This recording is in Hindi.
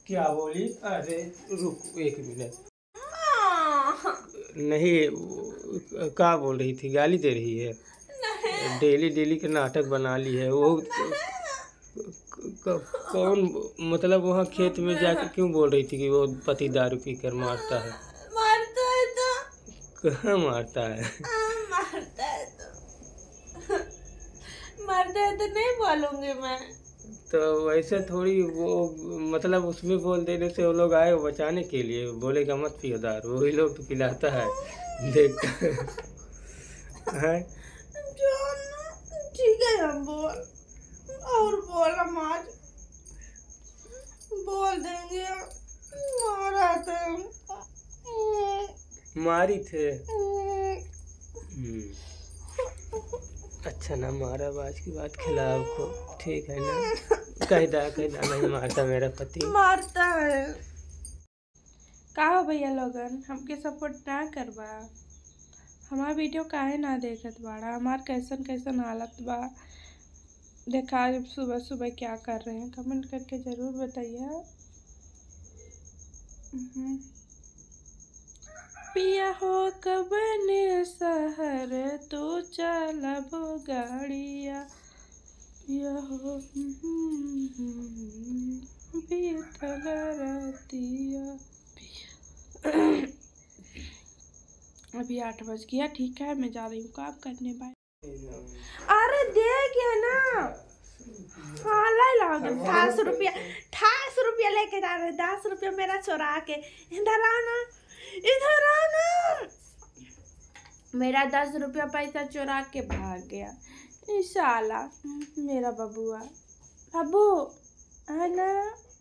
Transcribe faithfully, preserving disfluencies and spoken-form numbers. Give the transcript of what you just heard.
क्या बोली? अरे रुक एक मिनट। नहीं, क्या बोल रही थी? गाली दे रही है? डेली डेली के नाटक बना ली है वो। कौन मतलब वहाँ खेत में जाके क्यों बोल रही थी कि वो पति दारू पी कर मारता है? मारता है तो कहाँ मारता है? मारता है तो मारता है तो नहीं बोलूंगी मैं। तो वैसे थोड़ी वो मतलब उसमें बोल देने से वो लोग आए बचाने के लिए, बोलेगा मत पियो दारू, वही लोग तो पिलाता है देख है। ठीक है हम बोल और बोल, हम आज बोल देंगे मारा थे मारी थे। अच्छा ना मारा, बाज की बात खिलाओ को, ठीक है ना? कह दा कह दा नहीं मारता मेरा पति। मारता है। का हो भैया लोगन, हमके सपोर्ट ना करबा? हमारा वीडियो काहे ना देखत बाड़ा? हमार कैसन कैसन हालत बा देखा। जब सुबह सुबह क्या कर रहे हैं कमेंट करके ज़रूर बताइए। पिया हो कबन शहर तू चलब गाड़िया, पिया हो बीतल रतिया। अभी आठ बज गया, ठीक है मैं जा रही हूँ काम करने। बाय। अरे दे गया ना। हाँ ला लाओ दस रुपया, अठाईस रुपया लेके जा रहे, दस रुपया मेरा चुरा के। इधर आओ ना, इधर आओ ना। मेरा दस रुपया पैसा चुरा के भाग गया इंशाल्लाह। मेरा बबुआ, बबू है ना।